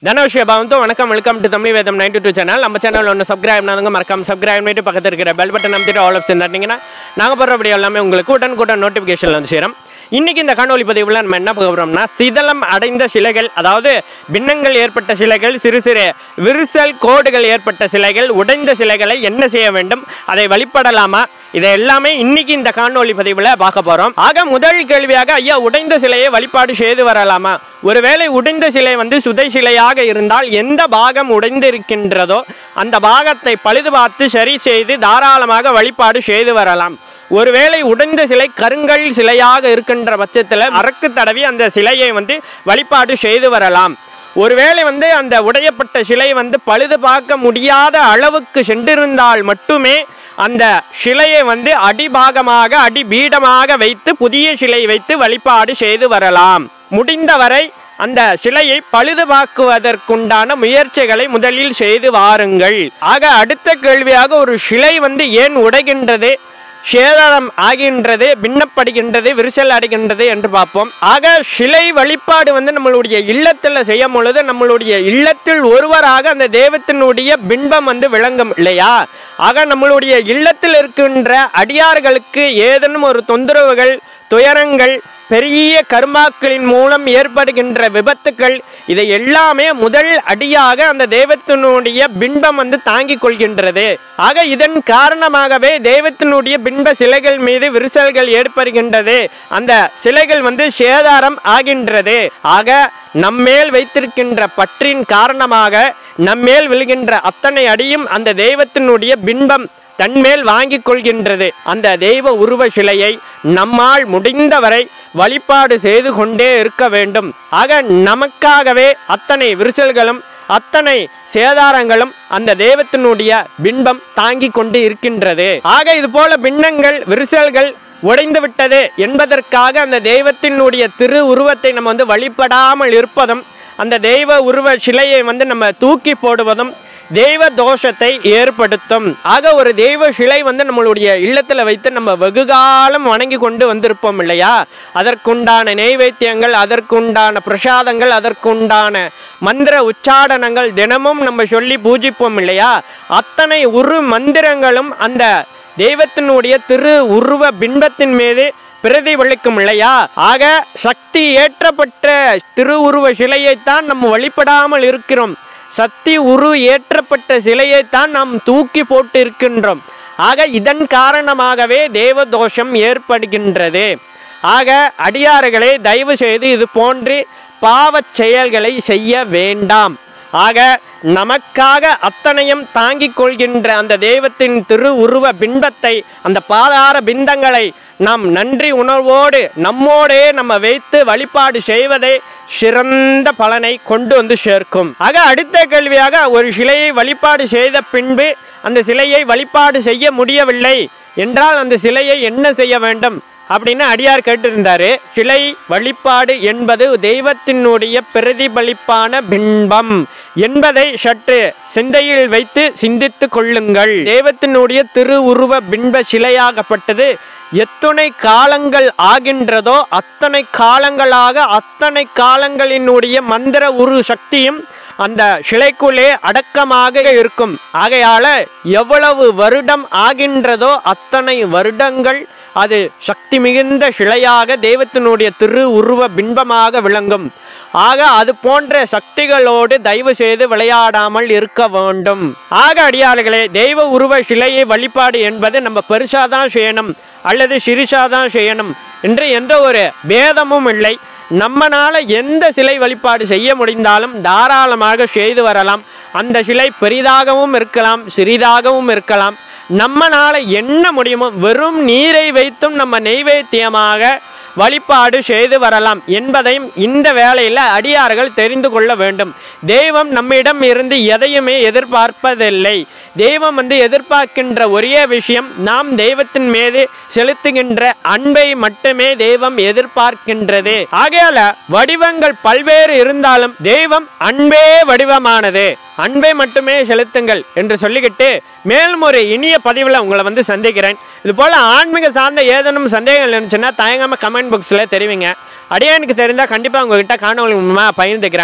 தனோஷியபாவந்தோ வணக்கம் welcome to Tamil வேதம் 92 channel. நம்ம சேனல் ஒன்று சப்ஸ்கிரைப் பண்ணாதவங்க மறக்காம சப்ஸ்கிரைப் பண்ணிட்டு பக்கத்தில் இருக்கிற பெல் பட்டன் அமைத்துட்டு ஆல் ஆப்ஷன் தட்டிங்கன்னா நாங்கள் போடுற வீடியோ எல்லாமே உங்களுக்கு உடனுக்குடன் நோட்டிஃபிகேஷன் வந்து சேரும். இன்னைக்கு இந்த காணொலி பதிவில் நம்ம என்ன பார்க்குறோம்னா, சிதலம் அடைந்த சிலைகள், அதாவது பின்னங்கள் ஏற்பட்ட சிலைகள், சிறு சிறு விரிசல் கோடுகள் ஏற்பட்ட சிலைகள், உடைந்த சிலைகளை என்ன செய்ய வேண்டும், அதை வழிபடலாமா, இதை எல்லாமே இன்னைக்கு இந்த காணொலி பதிவில் பார்க்க போகிறோம். ஆக முதல் கேள்வியாக, ஐயா உடைந்த சிலையை வழிபாடு செய்து வரலாமா? ஒருவேளை உடைந்த சிலை சுதை சிலையாக இருந்தால் எந்த பாகம் உடைந்து இருக்கின்றதோ அந்த பாகத்தை பழுது பார்த்து சரி செய்து தாராளமாக வழிபாடு செய்து வரலாம். ஒருவேளை உடைந்த சிலை கருங்கல் சிலையாக இருக்கின்ற பட்சத்தில் அரக்கு தடவி அந்த சிலையை வழிபாடு செய்து வரலாம். ஒருவேளை அந்த உடையப்பட்ட சிலை பழுது பார்க்க முடியாத அளவுக்கு சென்றிருந்தால் மட்டுமே அந்த சிலையை அடிபாகமாக அடிபீடமாக வைத்து புதிய சிலை வைத்து வழிபாடு செய்து வரலாம். முடிந்தவரை அந்த சிலையை பழுதுபாக்குவதற்குண்டான முயற்சிகளை முதலில் செய்து வாருங்கள். ஆக அடுத்த கேள்வியாக, ஒரு சிலை ஏன் உடைகின்றது, சேதாரம் ஆகின்றது, பின்னப்படுகின்றது, விரிசல் அடைகின்றது என்று பார்ப்போம். ஆக சிலை வழிபாடு நம்மளுடைய இல்லத்தில் செய்யும் பொழுது நம்மளுடைய இல்லத்தில் ஒருவராக அந்த தெய்வத்தினுடைய பின்பம் விளங்கும் இல்லையா? ஆக நம்மளுடைய இல்லத்தில் இருக்கின்ற அடியார்களுக்கு ஏதேனும் ஒரு தொந்தரவுகள், துயரங்கள், பெரிய கர்மாக்களின் மூலம் ஏற்படுகின்ற விபத்துக்கள், இதை எல்லாமே முதல் அடியாக அந்த தெய்வத்தினுடைய பின்பம் தாங்கிக் கொள்கின்றது. ஆக இதன் காரணமாகவே தெய்வத்தினுடைய பின்ப சிலைகள் மீது விரிசல்கள் ஏற்படுகின்றது, அந்த சிலைகள் சேதாரம் ஆகின்றது. ஆக நம்மேல் வைத்திருக்கின்ற பற்றின் காரணமாக நம்மேல் விழுகின்ற அத்தனை அடியும் அந்த தெய்வத்தினுடைய பின்பம் தன்மேல் வாங்கிக் கொள்கின்றது. அந்த தெய்வ உருவ சிலையை நம்மால் முடிந்தவரை வழிபாடு செய்து கொண்டே இருக்க வேண்டும். ஆக நமக்காகவே அத்தனை விரிசல்களும் அத்தனை சேதாரங்களும் அந்த தெய்வத்தினுடைய பின்பம் தாங்கி கொண்டு இருக்கின்றது. ஆக இது போல பின்னங்கள் விரிசல்கள் உடைந்து விட்டது என்பதற்காக அந்த தெய்வத்தினுடைய திரு உருவத்தை நம்ம வழிபடாமல் இருப்பதும், அந்த தெய்வ உருவ சிலையை நம்ம தூக்கி போடுவதும் தெய்வ தோஷத்தை ஏற்படுத்தும். ஆக ஒரு தெய்வ சிலை நம்மளுடைய இல்லத்தில் வைத்து நம்ம வெகுகாலம் வணங்கி கொண்டு வந்திருப்போம் இல்லையா? அதற்குண்டான நெய்வேத்தியங்கள், அதற்குண்டான பிரசாதங்கள், அதற்குண்டான மந்திர உச்சாடனங்கள் தினமும் நம்ம சொல்லி பூஜிப்போம் இல்லையா? அத்தனை உரு மந்திரங்களும் அந்த தெய்வத்தினுடைய திரு உருவ பின்பத்தின் மீது பிரதிபலிக்கும் இல்லையா? ஆக சக்தி ஏற்றப்பட்ட திருவுருவ சிலையைத்தான் நம்ம வழிபடாமல் இருக்கிறோம். சக்தி உரு ஏற்றப்பட்ட சிலையைத்தான் நாம் தூக்கி போட்டு இருக்கின்றோம். ஆக இதன் காரணமாகவே தேவதோஷம் ஏற்படுகின்றது. ஆக அடியார்களே, தயவு செய்து இது போன்று பாவச் செயல்களை செய்ய வேண்டாம். ஆக நமக்காக அத்தனையும் தாங்கிக் கொள்கின்ற அந்த தெய்வத்தின் திரு உருவ பின்பத்தை, அந்த பாதார பிந்தங்களை நாம் நன்றி உணர்வோடு நம்மோடே நம்ம வைத்து வழிபாடு செய்வதே சிறந்த பலனை கொண்டு சேர்க்கும். ஆக அடுத்த கேள்வியாக, ஒரு சிலையை வழிபாடு செய்த பின்பு அந்த சிலையை வழிபாடு செய்ய முடியவில்லை என்றால் அந்த சிலையை என்ன செய்ய வேண்டும் அப்படின்னு அடியார் கேட்டிருந்தாரு. சிலை வழிபாடு என்பது தெய்வத்தினுடைய பிரதிபலிப்பான பின்பம் என்பதை சற்று சிந்தையில் வைத்து சிந்தித்து கொள்ளுங்கள். தெய்வத்தினுடைய திரு உருவ பின்ப சிலையாகப்பட்டது எத்தனை காலங்கள் ஆகின்றதோ அத்தனை காலங்களாக அத்தனை காலங்களினுடைய மந்திர உரு சக்தியும் அந்த சிலைக்குள்ளே அடக்கமாக இருக்கும். ஆகையால எவ்வளவு வருடம் ஆகின்றதோ அத்தனை வருடங்கள் அது சக்தி மிகுந்த சிலையாக தெய்வத்தினுடைய திரு உருவ பின்பமாக விளங்கும். ஆக அது போன்ற சக்திகளோடு தயவு செய்து விளையாடாமல் இருக்க வேண்டும். ஆக அடியார்களே, தெய்வ உருவ சிலையை வழிபாடு என்பது நம்ம பெருசாதான் செய்யணும் அல்லது சிறுசாதான் செய்யணும் என்று எந்த ஒரு பேதமும் இல்லை. நம்மனால எந்த சிலை வழிபாடு செய்ய முடிந்தாலும் தாராளமாக செய்து வரலாம். அந்த சிலை பெரிதாகவும் இருக்கலாம், சிறிதாகவும் இருக்கலாம். நம்மனால என்ன முடியுமோ வெறும் நீரை வைத்தும் நம்ம நெய்வேத்தியமாக வழிபாடு செய்து வரலாம் என்பதையும் இந்த வேளையில் அடியார்கள் தெரிந்து கொள்ள வேண்டும். தெய்வம் நம்மிடம் இருந்து எதையுமே எதிர்பார்ப்பதில்லை. தெய்வம் எதிர்பார்க்கின்ற ஒரே விஷயம், நாம் தெய்வத்தின் மீது செலுத்துகின்ற அன்பை மட்டுமே தெய்வம் எதிர்பார்க்கின்றது. ஆகையால வடிவங்கள் பல்வேறு இருந்தாலும் தெய்வம் அன்பே வடிவமானது, அன்பை மட்டுமே செலுத்துங்கள் என்று சொல்லிக்கிட்டு மேலும் ஒரு இனிய பதிவில் உங்களை சந்திக்கிறேன். இது போல் ஆன்மீக சார்ந்த ஏதேனும் சந்தேகங்கள் இருந்துச்சுன்னா தயங்காமல் கமெண்ட் பாக்ஸில் தெரிவிங்க. அடியானுக்கு தெரிந்தால் கண்டிப்பாக உங்கள்கிட்ட காணொலி மூலமாக பகிர்ந்துக்கிறேன்.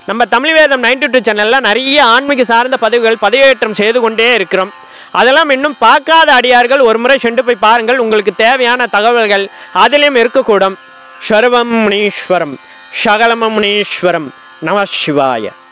நம்ம தமிழ் வேதம் 92 சேனலில் நிறைய ஆன்மீக சார்ந்த பதிவுகள் பதிவேற்றம் செய்து கொண்டே இருக்கிறோம். அதெல்லாம் இன்னும் பார்க்காத அடியார்கள் ஒரு முறை சென்று போய் பாருங்கள். உங்களுக்கு தேவையான தகவல்கள் அதிலும் இருக்கக்கூடும். சர்வம் முனீஸ்வரம் சகலமுனீஸ்வரம் நம சிவாய.